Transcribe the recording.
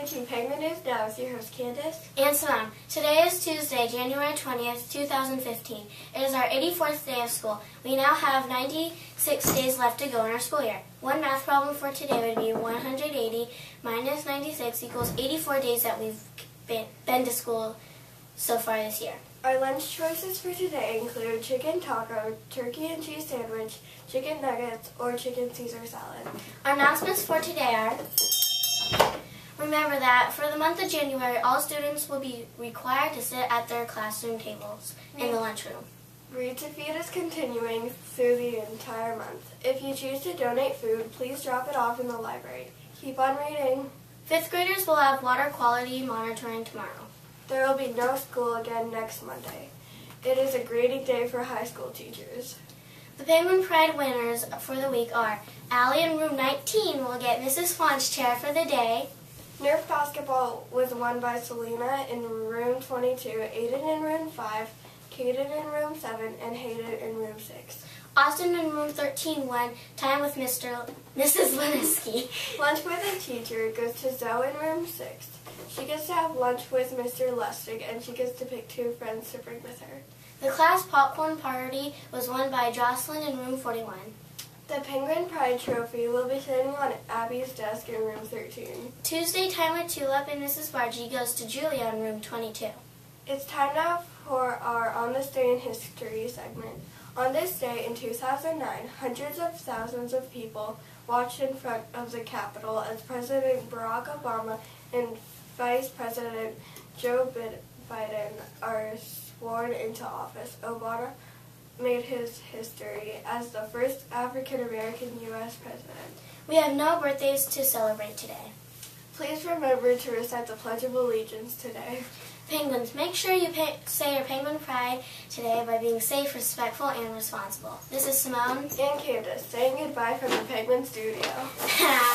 to Penguin News Now with your host Candace and Simone. Today is Tuesday, January 20th, 2015. It is our 84th day of school. We now have 96 days left to go in our school year. One math problem for today would be 180 minus 96 equals 84 days that we've been to school so far this year. Our lunch choices for today include chicken taco, turkey and cheese sandwich, chicken nuggets, or chicken Caesar salad. Our announcements for today are: remember that for the month of January, all students will be required to sit at their classroom tables in the lunchroom. Read to Feed is continuing through the entire month. If you choose to donate food, please drop it off in the library. Keep on reading. 5th graders will have water quality monitoring tomorrow. There will be no school again next Monday. It is a grading day for high school teachers. The Penguin Pride winners for the week are: Allie in room 19 will get Mrs. Swan's chair for the day. Nerf basketball was won by Selena in room 22, Aiden in room 5, Kaden in room 7, and Hayden in room 6. Austin in room 13 won time with Mrs. Lineski. Lunch with a teacher goes to Zoe in room 6. She gets to have lunch with Mr. Lustig, and she gets to pick 2 friends to bring with her. The class popcorn party was won by Jocelyn in room 41. The Penguin Pride Trophy will be sitting on Abby's desk in room 13. Tuesday time with Tulip and Mrs. Bargy goes to Julia in room 22. It's time now for our On This Day in History segment. On this day in 2009, hundreds of thousands of people watched in front of the Capitol as President Barack Obama and Vice President Joe Biden are sworn into office. Obama made his history as the first African-American U.S. president. We have no birthdays to celebrate today. Please remember to recite the Pledge of Allegiance today. Penguins, make sure you say your Penguin Pride today by being safe, respectful, and responsible. This is Simone and Candace saying goodbye from the Penguin Studio.